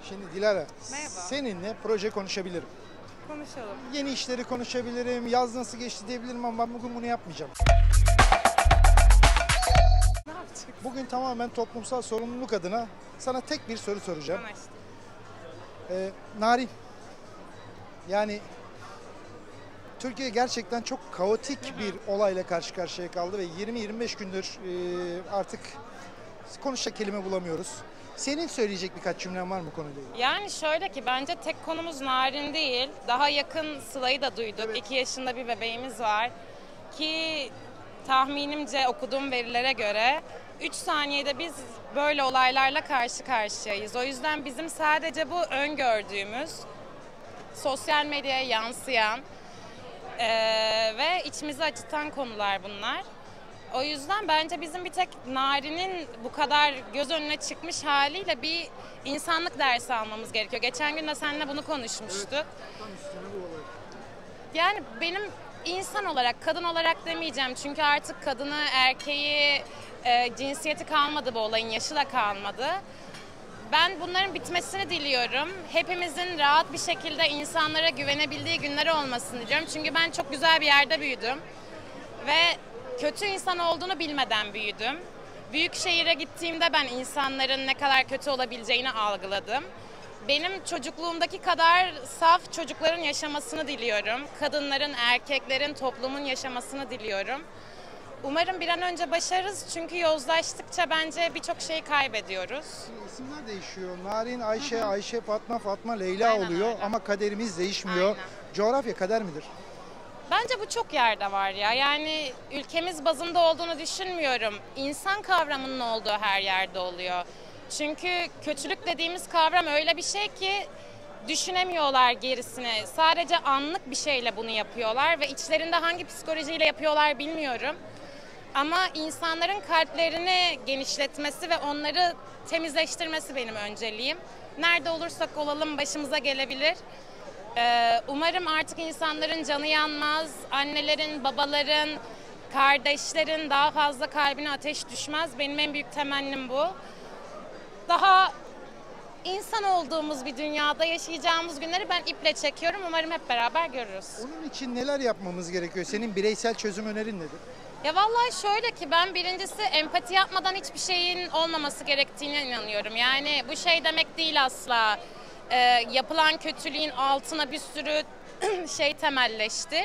Şimdi Dilara, Merhaba. seninle proje konuşabilirim. Konuşalım. Yeni işleri konuşabilirim, yaz nasıl geçti diyebilirim ama ben bugün bunu yapmayacağım. Ne yapacaksın? Bugün tamamen toplumsal sorumluluk adına sana tek bir soru soracağım. Anlaştık. Narin, yani Türkiye gerçekten çok kaotik bir olayla karşı karşıya kaldı ve 20-25 gündür artık konuşacak kelime bulamıyoruz. Senin söyleyecek birkaç cümlen var mı konuyla ilgili? Yani şöyle ki bence tek konumuz Narin değil. Daha yakın Sıla'yı da duyduk. Evet. 2 yaşında bir bebeğimiz var. Ki tahminimce okuduğum verilere göre 3 saniyede biz böyle olaylarla karşı karşıyayız. O yüzden bizim sadece bu öngördüğümüz, sosyal medyaya yansıyan ve içimizi acıtan konular bunlar. O yüzden bence bizim bir tek Narin'in bu kadar göz önüne çıkmış haliyle bir insanlık dersi almamız gerekiyor. Geçen gün de seninle bunu konuşmuştuk. Tam üstüne bu olay. Yani benim insan olarak, kadın olarak demeyeceğim. Çünkü artık kadını, erkeği, cinsiyeti kalmadı bu olayın, yaşı da kalmadı. Ben bunların bitmesini diliyorum. Hepimizin rahat bir şekilde insanlara güvenebildiği günler olmasını diliyorum. Çünkü ben çok güzel bir yerde büyüdüm. Ve kötü insan olduğunu bilmeden büyüdüm. Büyük şehire gittiğimde ben insanların ne kadar kötü olabileceğini algıladım. Benim çocukluğumdaki kadar saf çocukların yaşamasını diliyorum. Kadınların, erkeklerin, toplumun yaşamasını diliyorum. Umarım bir an önce başarırız çünkü yozlaştıkça bence birçok şeyi kaybediyoruz. İsimler değişiyor. Narin, Ayşe, Ayşe, Fatma, Fatma, Leyla Aynen oluyor öyle. ama kaderimiz değişmiyor. Aynen. Coğrafya kader midir? Bence bu çok yerde var ya. Yani ülkemiz bazında olduğunu düşünmüyorum. İnsan kavramının olduğu her yerde oluyor. Çünkü kötülük dediğimiz kavram öyle bir şey ki düşünemiyorlar gerisini. Sadece anlık bir şeyle bunu yapıyorlar ve içlerinde hangi psikolojiyle yapıyorlar bilmiyorum. Ama insanların kalplerini genişletmesi ve onları temizleştirmesi benim önceliğim. Nerede olursak olalım başımıza gelebilir. Umarım artık insanların canı yanmaz, annelerin, babaların, kardeşlerin daha fazla kalbine ateş düşmez. Benim en büyük temennim bu. Daha insan olduğumuz bir dünyada yaşayacağımız günleri ben iple çekiyorum. Umarım hep beraber görürüz. Onun için neler yapmamız gerekiyor? Senin bireysel çözüm önerin nedir? Ya vallahi şöyle ki ben birincisi empati yapmadan hiçbir şeyin olmaması gerektiğine inanıyorum. Yani bu şey demek değil asla. Yapılan kötülüğün altına bir sürü şey temelleştir.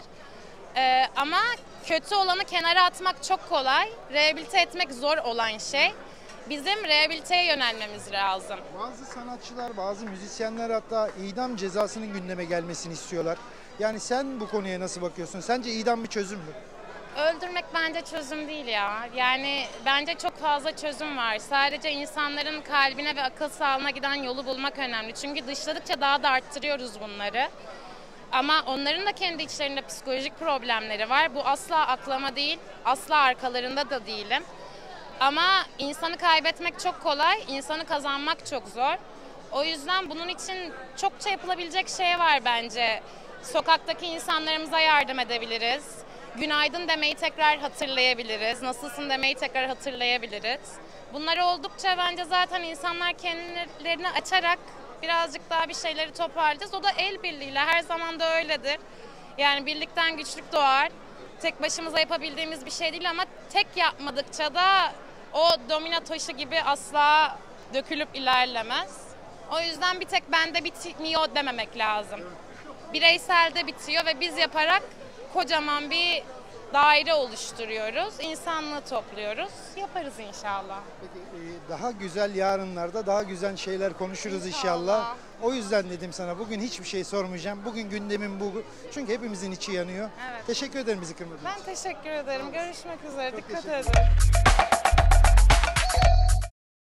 Ama kötü olanı kenara atmak çok kolay. Rehabilite etmek zor olan şey. Bizim rehabiliteye yönelmemiz lazım. Bazı sanatçılar, bazı müzisyenler hatta idam cezasının gündeme gelmesini istiyorlar. Yani sen bu konuya nasıl bakıyorsun? Sence idam bir çözüm mü? Öldürmek bence çözüm değil ya. Yani bence çok fazla çözüm var. Sadece insanların kalbine ve akıl sağlığına giden yolu bulmak önemli. Çünkü dışladıkça daha da arttırıyoruz bunları. Ama onların da kendi içlerinde psikolojik problemleri var. Bu asla aklama değil, asla arkalarında da değilim. Ama insanı kaybetmek çok kolay, insanı kazanmak çok zor. O yüzden bunun için çokça yapılabilecek şey var bence. Sokaktaki insanlarımıza yardım edebiliriz. Günaydın demeyi tekrar hatırlayabiliriz. Nasılsın demeyi tekrar hatırlayabiliriz. Bunlar oldukça bence zaten insanlar kendilerini açarak birazcık daha bir şeyleri toparlayacağız. O da el birliğiyle her zaman da öyledir. Yani birlikten güçlük doğar. Tek başımıza yapabildiğimiz bir şey değil ama tek yapmadıkça da o domino taşı gibi asla dökülüp ilerlemez. O yüzden bir tek bende bitmiyor dememek lazım. Bireyselde bitiyor ve biz yaparak kocaman bir daire oluşturuyoruz. İnsanlığı topluyoruz. Yaparız inşallah. Peki, daha güzel yarınlarda daha güzel şeyler konuşuruz inşallah. İnşallah. O yüzden dedim sana bugün hiçbir şey sormayacağım. Bugün gündemim bu. Çünkü hepimizin içi yanıyor. Evet. Teşekkür ederim bizi kırmadığınız için. Ben teşekkür ederim. Görüşmek üzere. Çok Dikkat teşekkür edin.